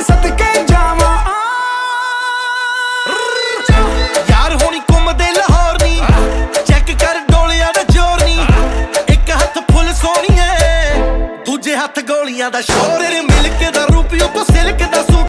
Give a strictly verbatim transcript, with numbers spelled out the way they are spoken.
ਸਦਕੇ ਜਾਵਾਂ। ਯਾਰ ਹੋਣੀ ਘੁੰਮਦੇ ਲਾਹੌਰ ਨੀ, ਚੈੱਕ ਕਰ ਡੋਲਿਆਂ ਦਾ ਜ਼ੋਰ ਨੀ। ਇੱਕ ਹੱਥ ਫੁੱਲ ਸੋਹਣੀਏ, ਦੂਜੇ ਹੱਥ ਗੋਲੀਆਂ ਦਾ ਸ਼ੋਰ। ਤੇਰੇ ਮਿਲਕ ਦਾ ਰੂਪ ਉੱਤੋਂ ਸਿਲਕ ਦਾ